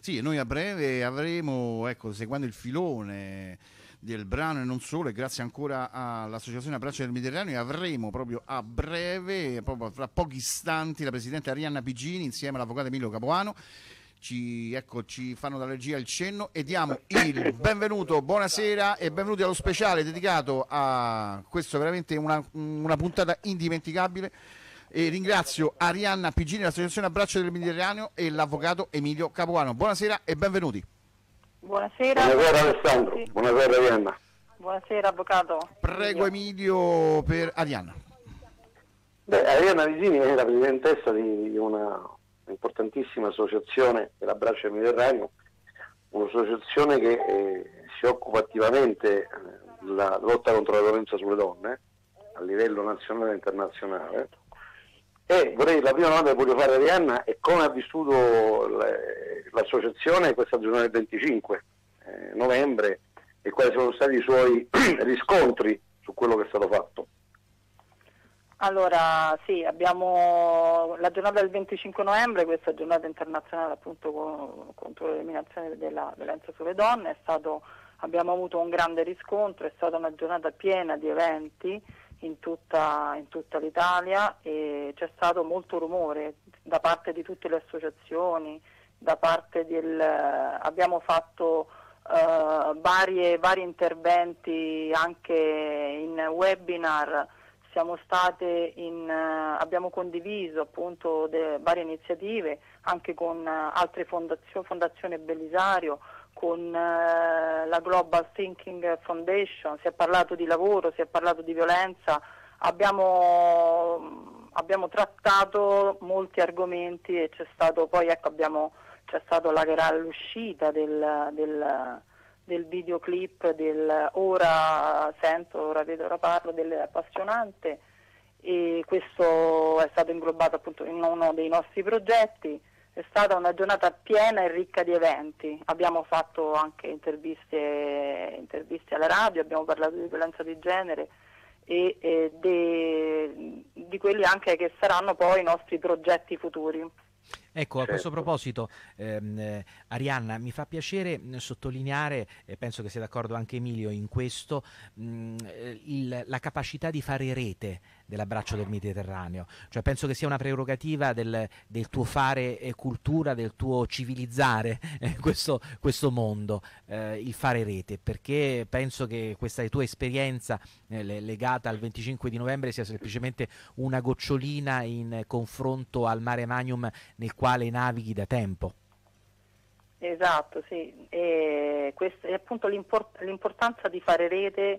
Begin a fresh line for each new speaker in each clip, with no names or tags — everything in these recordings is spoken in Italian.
Sì, noi a breve avremo, ecco, seguendo il filone del brano e non solo, e grazie ancora all'Associazione Abbraccio del Mediterraneo, avremo proprio a breve, proprio fra pochi istanti, la Presidente Arianna Pigini insieme all'Avvocato Emilio Capuano. Ci fanno dalla regia il cenno e diamo il benvenuto, buonasera e benvenuti allo speciale dedicato a questo, veramente una puntata indimenticabile. E ringrazio Arianna Pigini, l'Associazione Abbraccio del Mediterraneo e l'Avvocato Emilio Capuano. Buonasera e benvenuti.
Buonasera.
Buonasera Alessandro,
Sì.
buonasera Arianna.
Buonasera Avvocato.
Prego Emilio per Arianna.
Arianna Pigini è la presidentessa di una importantissima associazione dell'Abbraccio del Mediterraneo, un'associazione che si occupa attivamente della lotta contro la violenza sulle donne a livello nazionale e internazionale. E la prima domanda che voglio fare a Arianna è come ha vissuto l'associazione questa giornata del 25 novembre e quali sono stati i suoi riscontri su quello che è stato fatto.
Allora, sì, abbiamo la giornata del 25 novembre, questa giornata internazionale appunto contro l'eliminazione della violenza sulle donne, abbiamo avuto un grande riscontro, è stata una giornata piena di eventi in tutta l'Italia e c'è stato molto rumore da parte di tutte le associazioni, abbiamo fatto vari interventi anche in webinar, abbiamo condiviso appunto varie iniziative anche con altre Fondazione Bellisario, con la Global Thinking Foundation, si è parlato di lavoro, si è parlato di violenza, abbiamo trattato molti argomenti e c'è stato poi, l'uscita del videoclip ora vedo, ora parlo dell'appassionante, e questo è stato inglobato appunto in uno dei nostri progetti. È stata una giornata piena e ricca di eventi, abbiamo fatto anche interviste alla radio, abbiamo parlato di violenza di genere e di quelli anche che saranno poi i nostri progetti futuri.
Ecco, a questo proposito, Arianna, mi fa piacere sottolineare, e penso che sia d'accordo anche Emilio in questo, la capacità di fare rete dell'Abbraccio del Mediterraneo. Cioè, penso che sia una prerogativa del tuo fare cultura, del tuo civilizzare questo mondo, il fare rete, perché penso che questa tua esperienza legata al 25 di novembre sia semplicemente una gocciolina in confronto al mare magnum nel quale navighi da tempo.
Esatto, sì, e questa è appunto l'importanza di fare rete,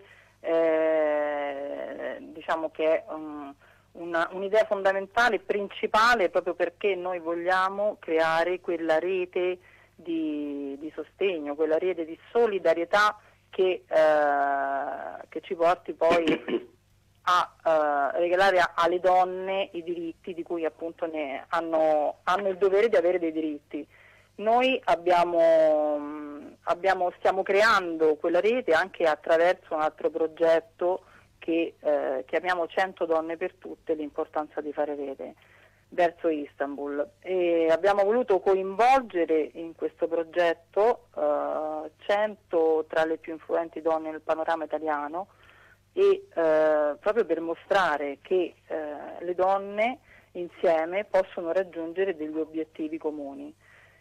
diciamo che è un'idea fondamentale, principale, proprio perché noi vogliamo creare quella rete di sostegno, quella rete di solidarietà che ci porti poi a regalare alle donne i diritti di cui appunto hanno il dovere di avere dei diritti. Noi stiamo creando quella rete anche attraverso un altro progetto che chiamiamo 100 donne per tutte, l'importanza di fare rete, verso Istanbul, e abbiamo voluto coinvolgere in questo progetto 100 tra le più influenti donne nel panorama italiano, e proprio per mostrare che le donne insieme possono raggiungere degli obiettivi comuni.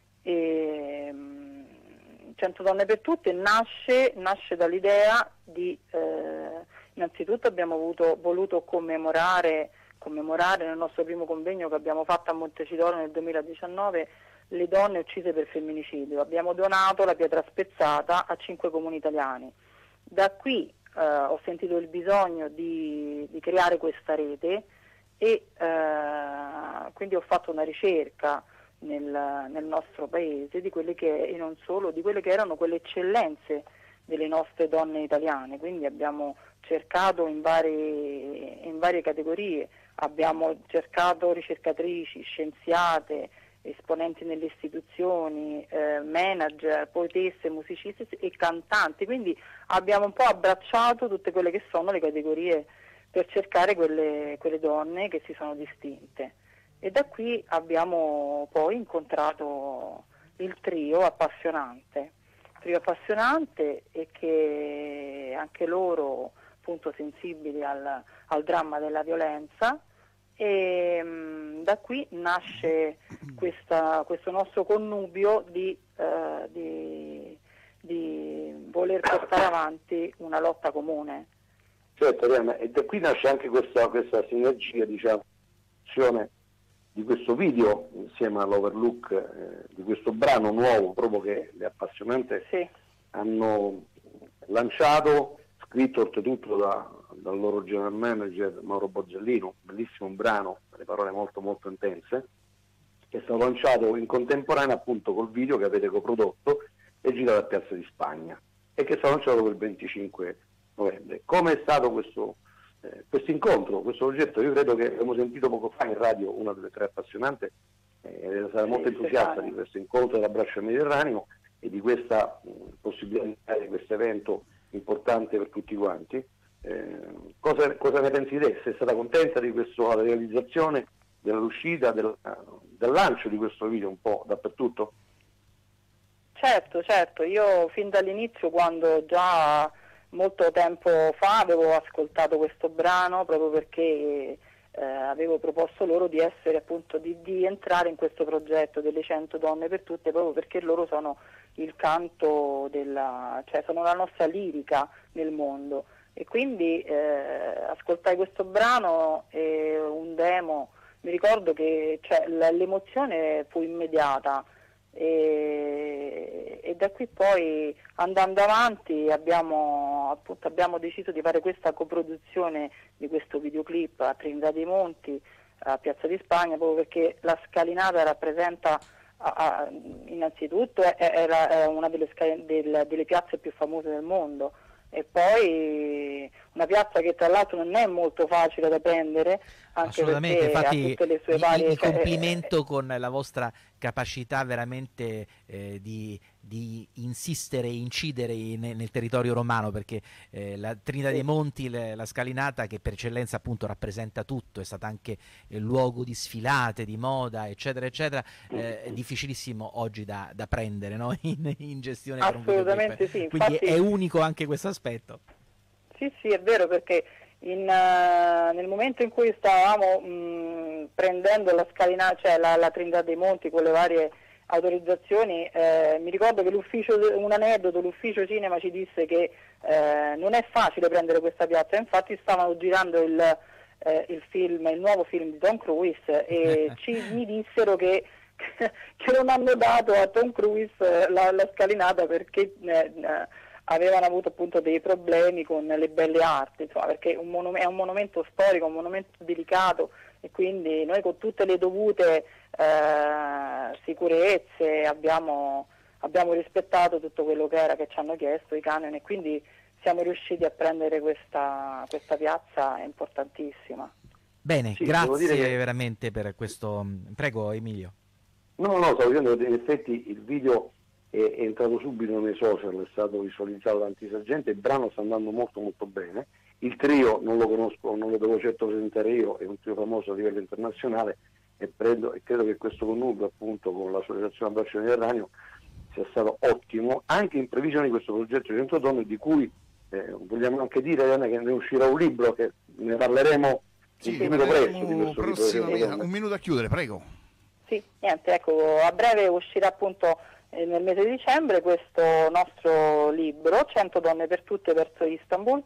100 donne per tutte nasce dall'idea di innanzitutto abbiamo voluto commemorare nel nostro primo convegno che abbiamo fatto a Montecitorio nel 2019 le donne uccise per femminicidio. Abbiamo donato la pietra spezzata a 5 comuni italiani. Da qui ho sentito il bisogno di creare questa rete e quindi ho fatto una ricerca nel nostro paese di quelle che, e non solo, di quelle che erano quelle eccellenze delle nostre donne italiane. Quindi abbiamo cercato in varie categorie, abbiamo cercato ricercatrici, scienziate, esponenti nelle istituzioni, manager, poetesse, musicisti e cantanti, quindi abbiamo un po' abbracciato tutte quelle che sono le categorie per cercare quelle donne che si sono distinte, e da qui abbiamo poi incontrato il trio appassionante e che anche loro appunto sensibili al dramma della violenza, e da qui nasce questo nostro connubio di voler portare avanti una lotta comune.
Certo, Arianna, e da qui nasce anche questa sinergia, diciamo, di questo video insieme all'Overlook, di questo brano nuovo proprio che le appassionate hanno lanciato, scritto oltretutto dal loro general manager Mauro Borzellino, un bellissimo brano, le parole molto molto intense, che è stato lanciato in contemporanea appunto col video che avete coprodotto e girato a Piazza di Spagna e che è stato lanciato quel 25 novembre. Come è stato questo incontro, questo progetto? Io credo che abbiamo sentito poco fa in radio una delle tre appassionate, sarà molto entusiasta di questo incontro dell'Abbraccio al Mediterraneo e di questa possibilità di questo evento importante per tutti quanti. Cosa ne pensi te? Sei stata contenta di questa realizzazione, dell'uscita, del lancio di questo video un po' dappertutto?
Certo, io fin dall'inizio, quando già molto tempo fa avevo ascoltato questo brano proprio perché avevo proposto loro di essere appunto di entrare in questo progetto delle 100 donne per tutte, proprio perché loro sono il canto cioè sono la nostra lirica nel mondo, e quindi ascoltai questo brano e un demo, mi ricordo che l'emozione fu immediata. E da qui poi, andando avanti, abbiamo deciso di fare questa coproduzione di questo videoclip a Trinità dei Monti, a Piazza di Spagna, proprio perché la scalinata rappresenta innanzitutto è una delle piazze più famose del mondo, e poi una piazza che tra l'altro non è molto facile da prendere, anche
assolutamente,
perché
infatti
ha tutte le sue varie...
il complimento con la vostra capacità veramente di insistere e incidere nel territorio romano, perché la Trinità dei Monti, la scalinata, che per eccellenza appunto rappresenta tutto, è stata anche il luogo di sfilate, di moda, eccetera eccetera, è difficilissimo oggi da prendere, no? in gestione per un
assolutamente sì,
quindi
infatti,
è unico anche questo aspetto.
Sì, è vero, perché nel momento in cui stavamo prendendo la scalinata, cioè la Trinità dei Monti con le varie autorizzazioni, mi ricordo che un aneddoto, l'ufficio cinema ci disse che non è facile prendere questa piazza, infatti stavano girando il nuovo film di Tom Cruise e mi dissero che non hanno dato a Tom Cruise la scalinata perché avevano avuto appunto dei problemi con le belle arti, insomma, perché è un monumento storico, un monumento delicato, e quindi noi, con tutte le dovute sicurezze, abbiamo rispettato tutto quello che ci hanno chiesto i canoni, e quindi siamo riusciti a prendere questa piazza importantissima.
Bene,
Sì,
grazie veramente per questo. Prego Emilio.
No, stavo dicendo che in effetti il video è entrato subito nei social, è stato visualizzato da tantissima gente, il brano sta andando molto molto bene, il trio non lo conosco, non lo devo certo presentare io, è un trio famoso a livello internazionale, e credo che questo connubio appunto con l'associazione Abbraccio Mediterraneo sia stato ottimo, anche in previsione di questo progetto 100 donne, di cui vogliamo anche dire, Elena, che ne uscirà un libro, che ne parleremo presto di questo
prossimamente. Un minuto a chiudere, prego.
Sì, niente, ecco, a breve uscirà appunto nel mese di dicembre questo nostro libro, 100 donne per tutte verso Istanbul,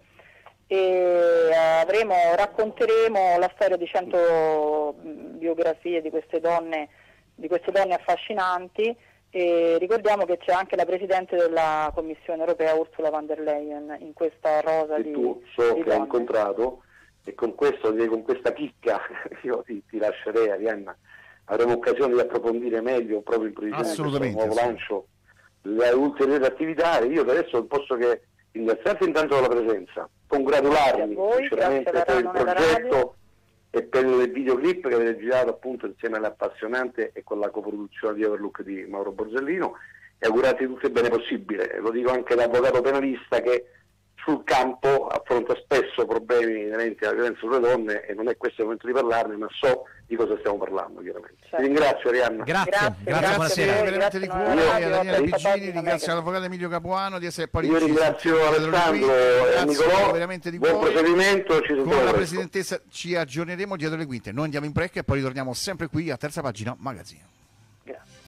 e racconteremo la storia di 100 biografie di queste donne affascinanti, e ricordiamo che c'è anche la Presidente della Commissione Europea, Ursula von der Leyen, in questa rosa di
tu
di
che hai
donne.
incontrato, e con questa chicca io ti lascerei, Arianna. Avremo occasione di approfondire meglio proprio in previsione di questo nuovo lancio le ulteriori attività. Io adesso posso che ringraziarti intanto per la presenza, congratularmi sinceramente per il progetto e per il videoclip che avete girato appunto insieme all'appassionante e con la coproduzione di Overlook di Mauro Borzellino, e augurarti tutto il bene possibile. Lo dico anche da avvocato penalista che sul campo affronta spesso problemi inerenti alla violenza sulle donne e non è questo il momento di parlarne, ma so di cosa stiamo parlando chiaramente.
Certo.
Ti ringrazio Arianna.
Grazie,
Grazie veramente di cuore a Daniela Piccini, ringrazio l'avvocato Emilio Capuano di essere poi
io ringrazio Alessandro e Nicolò,
veramente di
buon
cuore.
proseguimento, ci
Con la
presto.
presidentessa ci aggiorneremo dietro le quinte, noi andiamo in break e poi ritorniamo sempre qui a Terza Pagina Magazine.